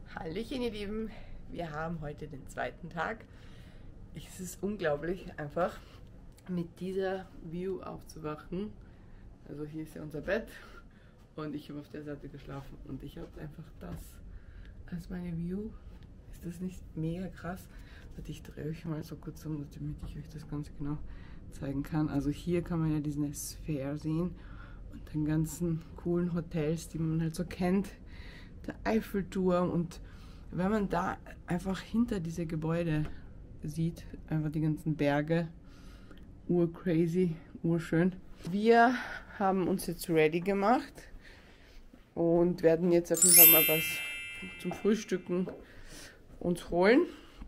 Hallöchen ihr Lieben, wir haben heute den zweiten Tag. Es ist unglaublich einfach mit dieser View aufzuwachen. Also hier ist ja unser Bett und ich habe auf der Seite geschlafen und ich habe einfach das als meine View. Ist das nicht mega krass? Also ich drehe euch mal so kurz um, damit ich euch das ganz genau zeigen kann. Also hier kann man ja diesen Sphere sehen und den ganzen coolen Hotels, die man halt so kennt. Der Eiffelturm, und wenn man da einfach hinter diese Gebäude sieht, einfach die ganzen Berge, urcrazy, urschön. Wir haben uns jetzt ready gemacht und werden jetzt auf jeden Fall mal was zum Frühstücken uns holen.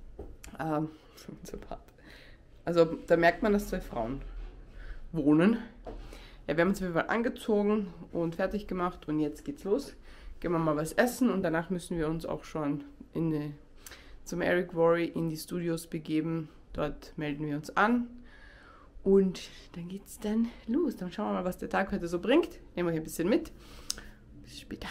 Also da merkt man, dass zwei Frauen wohnen. Ja, wir haben uns auf jeden Fall angezogen und fertig gemacht und jetzt geht's los. Gehen wir mal was essen und danach müssen wir uns auch schon zum Eric Worre in die Studios begeben. Dort melden wir uns an und dann geht's dann los. Dann schauen wir mal, was der Tag heute so bringt. Nehmen wir hier ein bisschen mit. Bis später.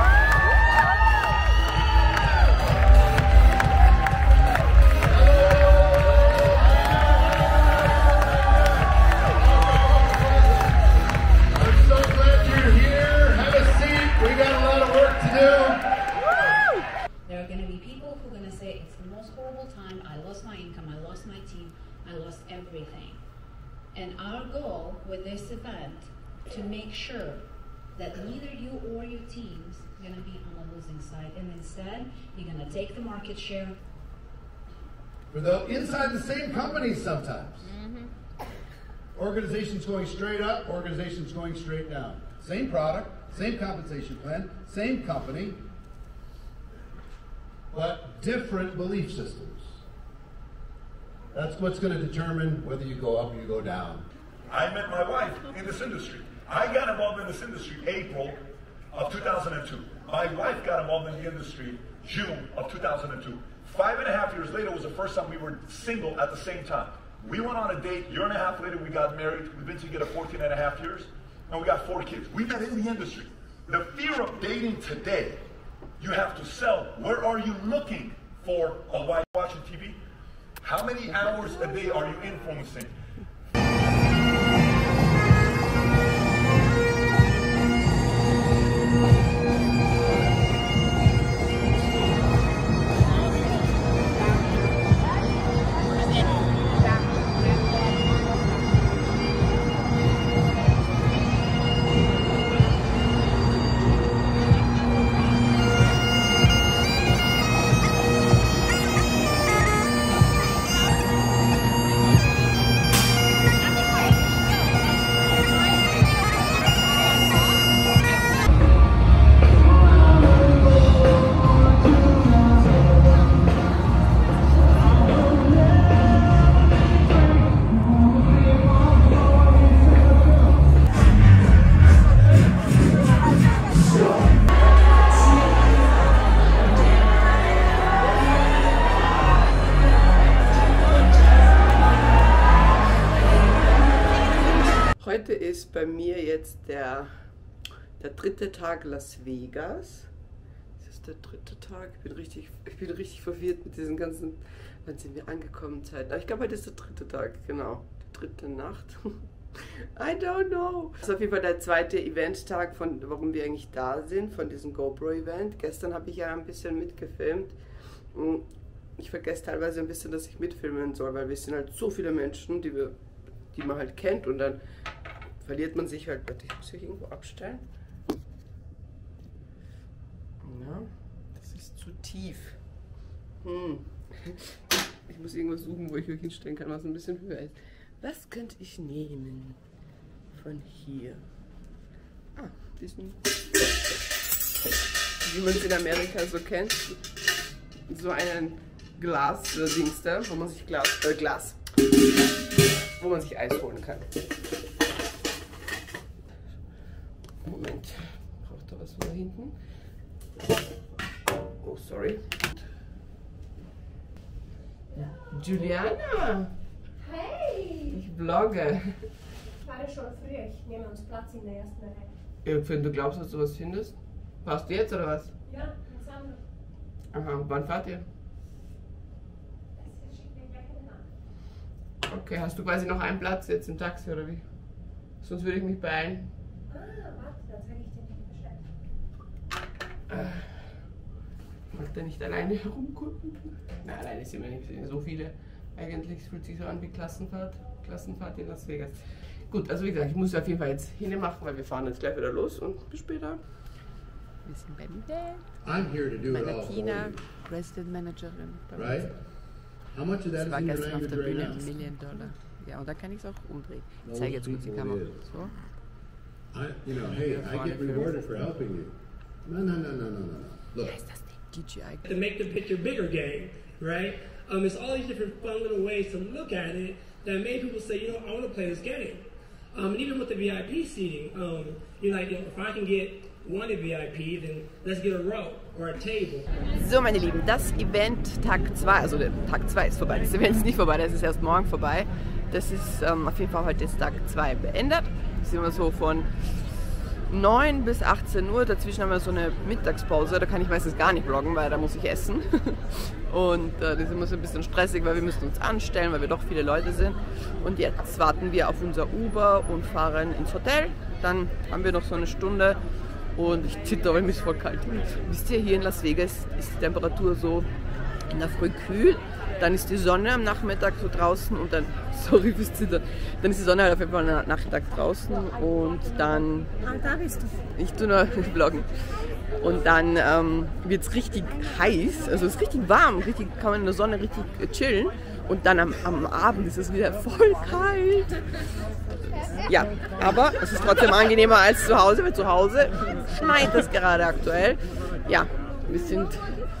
There are going to be people who are going to say it's the most horrible time. I lost my income. I lost my team. I lost everything. And our goal with this event to make sure that neither you or your teams are going to be on the losing side, and instead you're going to take the market share. For the inside the same companies sometimes. Organizations going straight up, organizations going straight down. Same product, same compensation plan, same company, but different belief systems. That's what's going to determine whether you go up or you go down. I met my wife in this industry. I got involved in this industry April of 2002. My wife got involved in the industry June of 2002. 5.5 years later was the first time we were single at the same time. We went on a date, a year and a half later we got married. We've been together 14.5 years, and we got 4 kids. We met in the industry. The fear of dating today, you have to sell. Where are you looking for a wife watching TV? How many hours a day are you influencing? Heute ist bei mir jetzt der 3. Tag Las Vegas. Das ist der 3. Tag. Ich bin richtig verwirrt mit diesen ganzen. Wann sind wir angekommen? Zeiten. Aber ich glaube, heute ist der 3. Tag, genau. Die 3. Nacht. I don't know. Das ist auf jeden Fall der 2. Event-Tag, von warum wir eigentlich da sind, von diesem GoPro-Event. Gestern habe ich ja ein bisschen mitgefilmt. Ich vergesse teilweise ein bisschen, dass ich mitfilmen soll, weil wir sind halt so viele Menschen, die man halt kennt, und dann verliert man sich halt. Warte, ich muss hier irgendwo abstellen. Ja, das ist zu tief. Ich muss irgendwas suchen, wo ich mich hinstellen kann, was ein bisschen höher ist. Was könnte ich nehmen von hier? Diesen, wie man es in Amerika so kennt, so einen Glas-Dings da, wo man sich wo man sich Eis holen kann. Moment, braucht da was von da hinten? Oh, sorry. Juliana! Hey! Ich vlogge. Ich war ja schon früh, ich nehme uns Platz in der ersten Reihe. Wenn du glaubst, dass du was findest? Warst du jetzt oder was? Ja, jetzt haben Aha, wann fahrt ihr? Okay, hast du quasi noch einen Platz jetzt im Taxi oder wie? Sonst würde ich mich beeilen. Warte, dann zeige ich dir den Bescheid. Wollt ihr nicht alleine herumgucken? Nein, alleine sind wir nicht so viele. Eigentlich fühlt sich so an wie Klassenfahrt in Las Vegas. Gut, also wie gesagt, ich muss auf jeden Fall jetzt hinmachen, weil wir fahren jetzt gleich wieder los und bis später. Wir sind beim Dad. I'm here to do it all Meine for Tina, you, President Managerin. right? How much of that Das is war in your gestern auf language der right Bühne, now? $1 Million. Ja, und da kann ich es auch umdrehen. Ich Those zeige jetzt kurz die people Kamera. it is. So. Hey, I get rewarded for helping you. No. Look, Wie heißt das denn? DJI. To make the picture bigger game, right? It's all these different fun little ways to look at it that made people say, you know, I want to play this game. And even with the VIP seating, you're like, you know, if I can get one VIP, then let's get a row or a table. So, meine Lieben, das Event Tag 2, also der Tag 2 ist vorbei. Das Event ist nicht vorbei, das ist erst morgen vorbei. Das ist auf jeden Fall heute ist Tag 2 beendet. Das ist immer so von 9 bis 18 Uhr. Dazwischen haben wir so eine Mittagspause. Da kann ich meistens gar nicht vloggen, weil da muss ich essen. Und das ist immer so ein bisschen stressig, weil wir müssen uns anstellen, weil wir doch viele Leute sind. Und jetzt warten wir auf unser Uber und fahren ins Hotel. Dann haben wir noch so eine Stunde. Und ich zitter, weil mir ist voll kalt. Wisst ihr, hier in Las Vegas ist die Temperatur so in der Früh kühl. Dann ist die Sonne am Nachmittag so draußen und dann, sorry fürs Zittern, dann ist die Sonne halt auf jeden Fall am Nachmittag draußen und dann, Da bist du. ich tue nur vloggen. Und dann wird es richtig heiß, also es ist richtig warm, richtig, kann man in der Sonne richtig chillen. Und dann am Abend ist es wieder voll kalt. Ja, aber es ist trotzdem angenehmer als zu Hause, weil zu Hause schneit es gerade aktuell. Ja, wir sind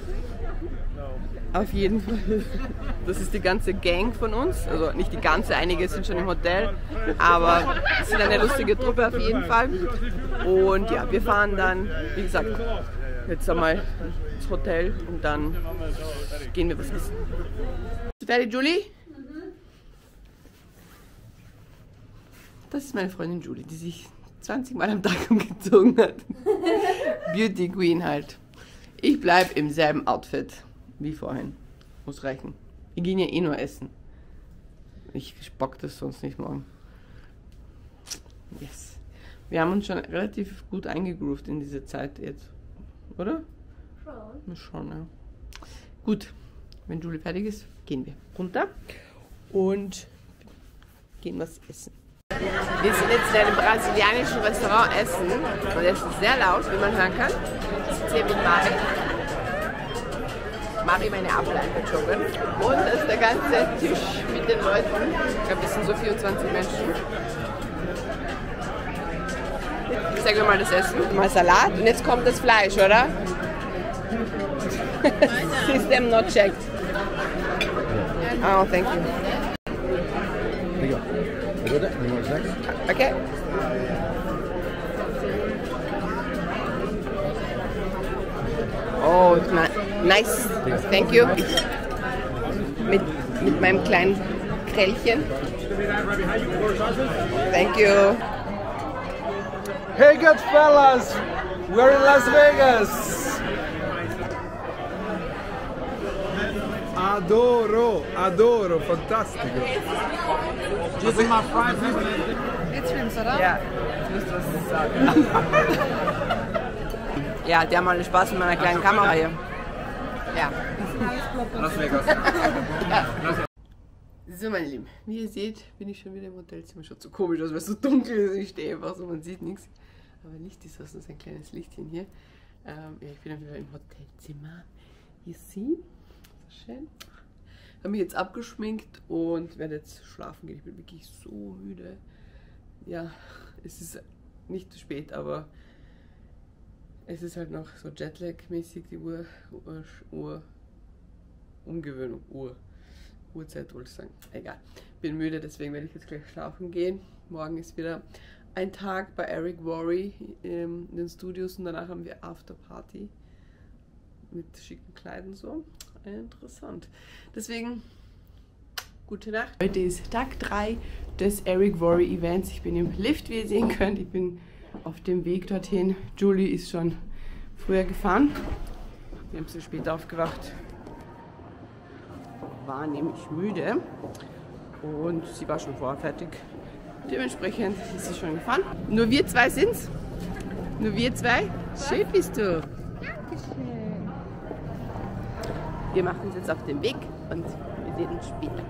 auf jeden Fall, das ist die ganze Gang von uns, also nicht die ganze, einige sind schon im Hotel, aber es sind eine lustige Truppe auf jeden Fall. Und ja, wir fahren dann, wie gesagt, jetzt einmal ins Hotel und dann gehen wir was essen. Bist du fertig, Julie? Das ist meine Freundin Julie, die sich 20 Mal am Tag umgezogen hat. Beauty Queen halt. Ich bleibe im selben Outfit wie vorhin. Muss reichen. Wir gehen ja eh nur essen. Ich bock das sonst nicht morgen. Yes. Wir haben uns schon relativ gut eingegroovt in diese Zeit jetzt. Oder? Schon. Schon, ja. Gut. Wenn Julie fertig ist, gehen wir runter und gehen was essen. Wir sind jetzt in einem brasilianischen Restaurant essen und es ist sehr laut, wie man hören kann. Ich sitze hier mit Mari. Mari, meine Apple-Einverjoggen. Und das ist der ganze Tisch mit den Leuten. Ich glaube, es sind so 24 Menschen. Ich zeige dir mal das Essen. Mal Salat und jetzt kommt das Fleisch, oder? System not checked. Oh, thank you. Okay. Oh, nice. Thank you. Mit meinem kleinen Krellchen. Thank you. Hey good fellas, we're in Las Vegas. Adoro, fantastico. This is my friend. Jetzt filmst du, oder? Ja, jetzt müsst ihr was sagen. Ja, die haben alle Spaß mit meiner kleinen Kamera hier. Ja. Las Vegas. Ja. So, meine Lieben, wie ihr seht, bin ich schon wieder im Hotelzimmer. Schaut so komisch aus, weil es so dunkel ist. Ich stehe einfach so, man sieht nichts. Aber Licht ist aus, das ist ein kleines Lichtchen hier. Ja, ich bin auf jeden Fall im Hotelzimmer. You see? So schön. Ich habe mich jetzt abgeschminkt und werde jetzt schlafen gehen. Ich bin wirklich so müde. Ja, es ist nicht zu spät, aber es ist halt noch so Jetlag-mäßig die Umgewöhnung, Uhrzeit wollte ich sagen. Egal. Bin müde, deswegen werde ich jetzt gleich schlafen gehen. Morgen ist wieder ein Tag bei Eric Worre in den Studios und danach haben wir Afterparty mit schicken Kleidern so. Interessant. Deswegen, gute Nacht. Heute ist Tag 3 des Eric Worre Events. Ich bin im Lift, wie ihr sehen könnt. Ich bin auf dem Weg dorthin. Julie ist schon früher gefahren. Wir haben ein bisschen später aufgewacht. War nämlich müde und sie war schon vorher fertig. Dementsprechend ist sie schon gefahren. Nur wir zwei sind's. Nur wir zwei. Schön bist du. Dankeschön. Wir machen uns jetzt auf den Weg und wir sehen uns später.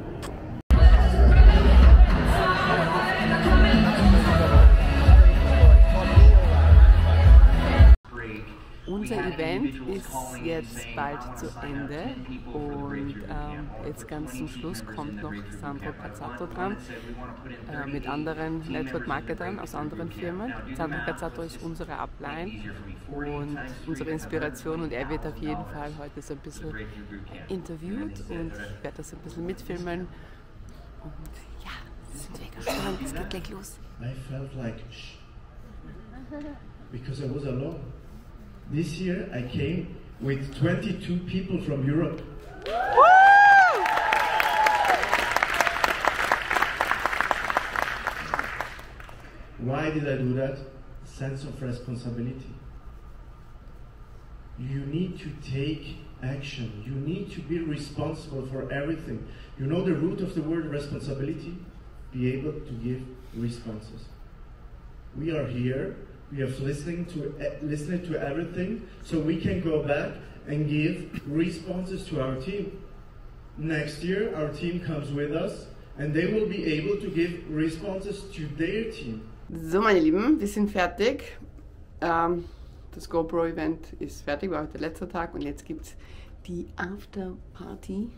Unser Event ist jetzt bald zu Ende und jetzt ganz zum Schluss kommt noch Sandro Cazzato dran mit anderen Network-Marketern aus anderen Firmen. Sandro Cazzato ist unsere Upline und unsere Inspiration und er wird auf jeden Fall heute so ein bisschen interviewt und ich werde das ein bisschen mitfilmen. Und ja, sind wir gespannt, es geht gleich los. I felt like because I was alone. This year I came with 22 people from Europe. Why did I do that? Sense of responsibility. You need to take action. You need to be responsible for everything. You know the root of the word responsibility? Be able to give responses. We are here. We are listening to everything, so we can go back and give responses to our team. Next year, our team comes with us, and they will be able to give responses to their team. So, meine Lieben, wir sind fertig. Das GoPro-Event ist fertig, war heute der letzte Tag und jetzt gibt es die After-Party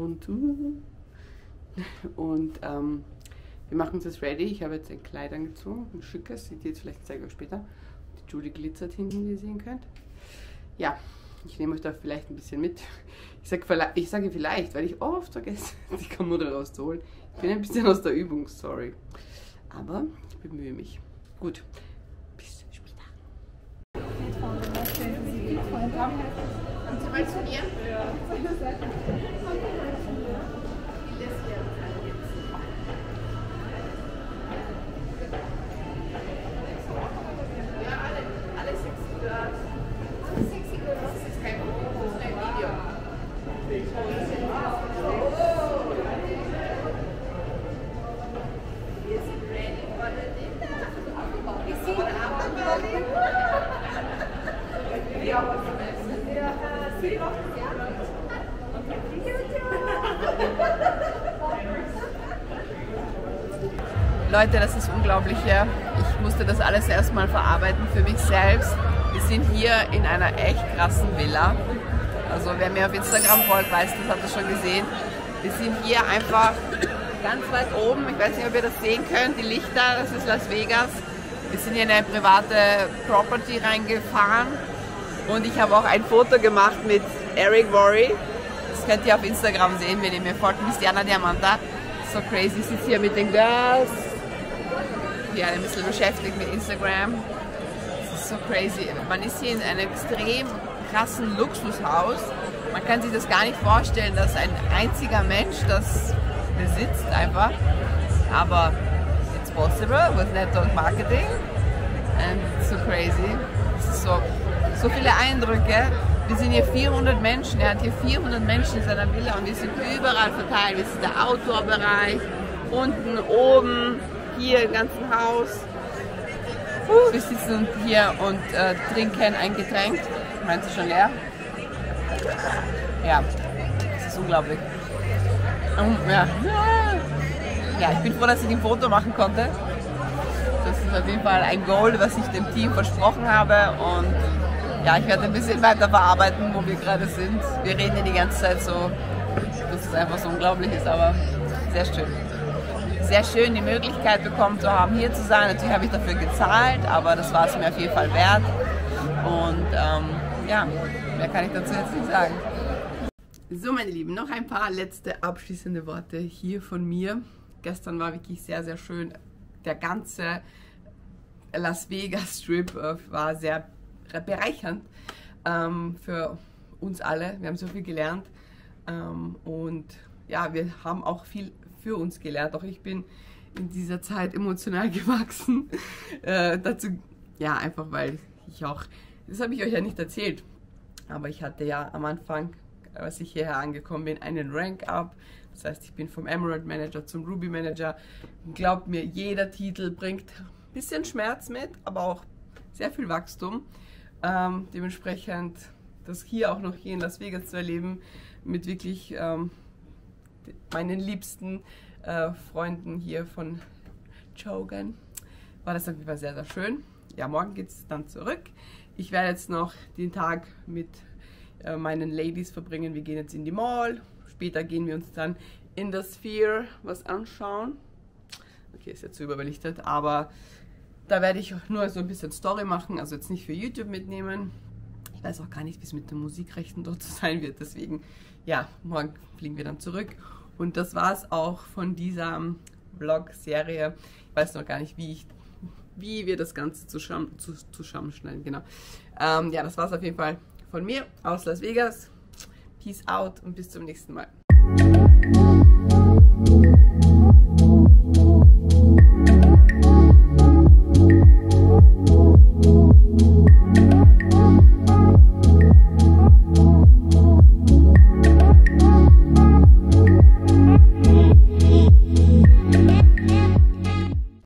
und wir machen uns jetzt ready. Ich habe jetzt ein Kleid angezogen, ein schickes, seht ihr jetzt vielleicht, zeige ich euch später. Die Julie glitzert hinten, wie ihr sehen könnt. Ja, ich nehme euch da vielleicht ein bisschen mit. Ich sage vielleicht, weil ich oft vergesse, die Kamera rauszuholen. Ich bin ein bisschen aus der Übung, sorry. Aber ich bemühe mich. Gut, bis später. Kommt Sie mal zu mir? Ja. Leute, das ist unglaublich hier. Ich musste das alles erstmal verarbeiten für mich selbst. Wir sind hier in einer echt krassen Villa. Also wer mir auf Instagram folgt, weiß, das hat das schon gesehen. Wir sind hier einfach ganz weit oben. Ich weiß nicht, ob ihr das sehen könnt. Die Lichter, das ist Las Vegas. Wir sind hier in eine private Property reingefahren. Und ich habe auch ein Foto gemacht mit Eric Worre. Das könnt ihr auf Instagram sehen, wenn ihr mir folgt. Cristiana Diamanta. So crazy. Ich sitze hier mit den Girls. Hier ein bisschen beschäftigt mit Instagram. Das ist so crazy. Man ist hier in einem extrem krassen Luxushaus. Man kann sich das gar nicht vorstellen, dass ein einziger Mensch das besitzt einfach. Aber it's possible with Network Marketing. And it's so crazy. Es ist so viele Eindrücke. Wir sind hier 400 Menschen. Er hat hier 400 Menschen in seiner Villa und wir sind überall verteilt. Wir sind der Outdoor-Bereich, unten, oben, hier im ganzen Haus. Wir sitzen hier und trinken ein Getränk. Meint sie schon leer? Ja, das ist unglaublich. Ja, ich bin froh, dass ich ein Foto machen konnte. Das ist auf jeden Fall ein Goal, was ich dem Team versprochen habe. Und ja, ich werde ein bisschen weiter verarbeiten, wo wir gerade sind. Wir reden ja die ganze Zeit so, dass es einfach so unglaublich ist, aber sehr schön. Sehr schön, die Möglichkeit bekommen zu haben, hier zu sein. Natürlich habe ich dafür gezahlt, aber das war es mir auf jeden Fall wert. Und ja, mehr kann ich dazu jetzt nicht sagen. So, meine Lieben, noch ein paar letzte abschließende Worte hier von mir. Gestern war wirklich sehr, sehr schön. Der ganze Las Vegas Strip war sehr bereichernd für uns alle. Wir haben so viel gelernt und ja, wir haben auch viel für uns gelernt. Auch ich bin in dieser Zeit emotional gewachsen. Dazu, ja, einfach weil ich auch, das habe ich euch ja nicht erzählt, Aber ich hatte ja am Anfang, als ich hierher angekommen bin, einen Rank-Up. Das heißt, ich bin vom Emerald Manager zum Ruby Manager. Glaubt mir, jeder Titel bringt ein bisschen Schmerz mit, aber auch sehr viel Wachstum. Dementsprechend das hier auch noch hier in Las Vegas zu erleben, mit wirklich meinen liebsten Freunden hier von Jogan, war das auf jeden Fall sehr, sehr schön. Ja, morgen geht es dann zurück. Ich werde jetzt noch den Tag mit meinen Ladies verbringen. Wir gehen jetzt in die Mall. Später gehen wir uns dann in der Sphere was anschauen. Okay, ist jetzt zu überbelichtet, aber da werde ich nur so ein bisschen Story machen, also jetzt nicht für YouTube mitnehmen. Ich weiß auch gar nicht, wie es mit den Musikrechten dort sein wird, deswegen, ja, morgen fliegen wir dann zurück. Und das war es auch von dieser Vlog-Serie. Ich weiß noch gar nicht, wie wir das Ganze zusammenschneiden, genau. Ja, das war es auf jeden Fall von mir aus Las Vegas. Peace out und bis zum nächsten Mal.